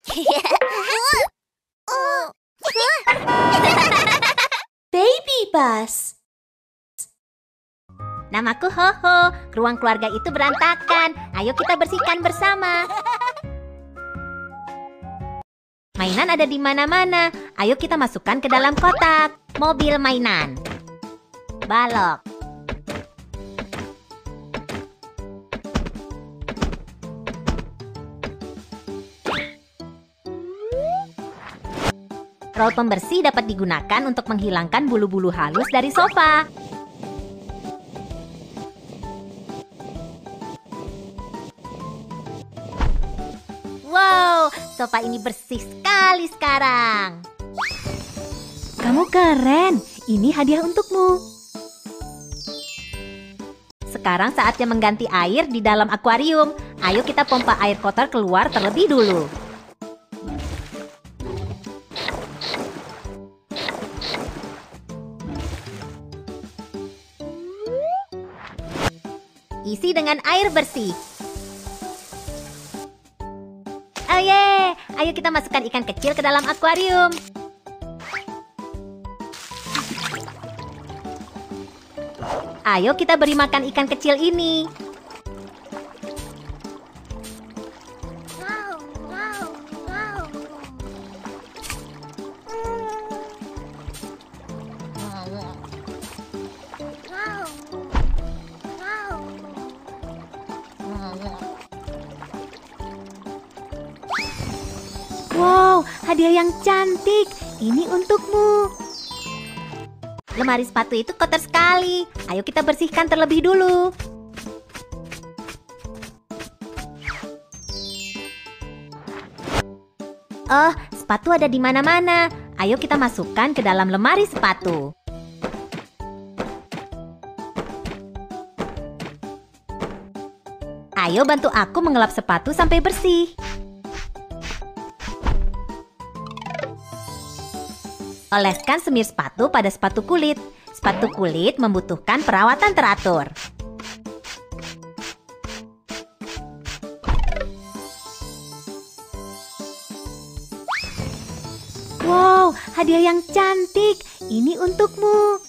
Baby bus. Namaku Hoho. Ruang keluarga itu berantakan. Ayo kita bersihkan bersama. Mainan ada di mana-mana. Ayo kita masukkan ke dalam kotak. Mobil mainan. Balok. Roll pembersih dapat digunakan untuk menghilangkan bulu-bulu halus dari sofa. Wow, sofa ini bersih sekali sekarang. Kamu keren. Ini hadiah untukmu. Sekarang saatnya mengganti air di dalam akuarium. Ayo kita pompa air kotor keluar terlebih dulu. Isi dengan air bersih. Oh ye, ayo kita masukkan ikan kecil ke dalam akuarium. Ayo kita beri makan ikan kecil ini. Wow, hadiah yang cantik. Ini untukmu. Lemari sepatu itu kotor sekali. Ayo kita bersihkan terlebih dulu. Oh, sepatu ada di mana-mana. Ayo kita masukkan ke dalam lemari sepatu. Ayo bantu aku mengelap sepatu sampai bersih. Oleskan semir sepatu pada sepatu kulit. Sepatu kulit membutuhkan perawatan teratur. Wow, hadiah yang cantik. Ini untukmu.